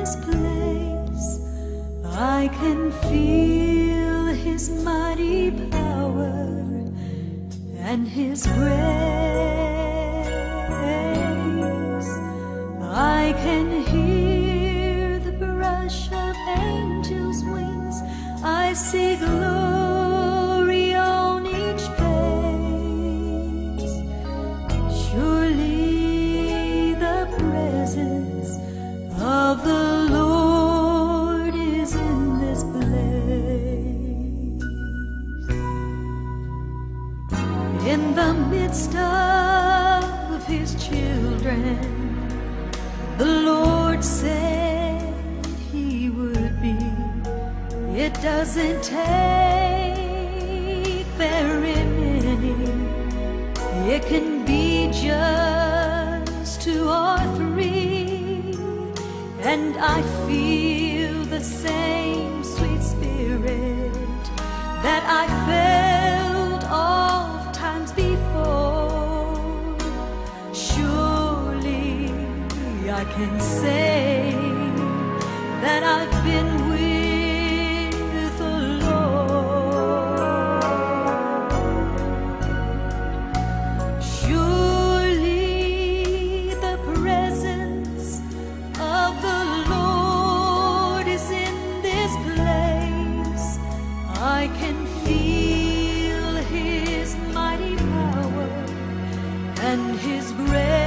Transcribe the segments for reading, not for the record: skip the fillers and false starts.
this place. I can feel His mighty power and His grace. I can hear the brush of angels' wings. I see glory on each face. Surely the presence of the Lord is in this place. In the midst of His children, the Lord said He would be. It doesn't take very many. It can be just 2 or 3, and I feel the same sweet spirit that I felt oft times before. Surely I can say that I've been with the Lord. Surely the presence of the Lord is in this place. I can feel His mighty power and His grace.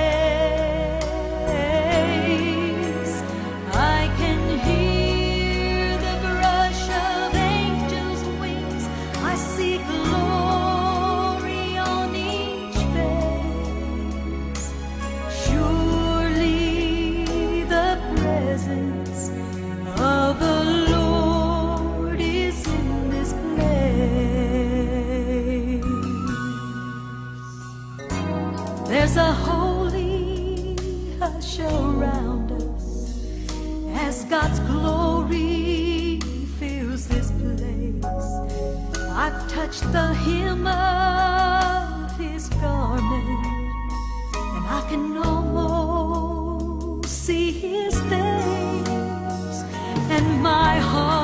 There's a holy hush around us as God's glory fills this place. I've touched the hem of His garment, and I can almost see His face, and my heart